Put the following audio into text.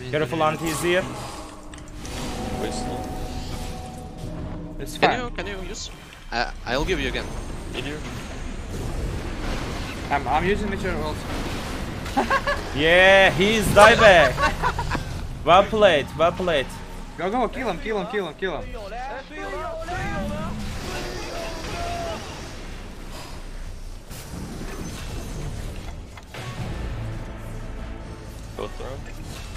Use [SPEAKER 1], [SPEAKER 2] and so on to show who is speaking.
[SPEAKER 1] Careful, Anti is here.
[SPEAKER 2] Wasted.
[SPEAKER 3] It's fine.
[SPEAKER 2] Can you use? I'll give you again. Meteor.
[SPEAKER 3] I'm using Meteor ult.
[SPEAKER 1] Yeah, he's dieback. Well played, well played.
[SPEAKER 3] Go, kill him.
[SPEAKER 2] Go throw.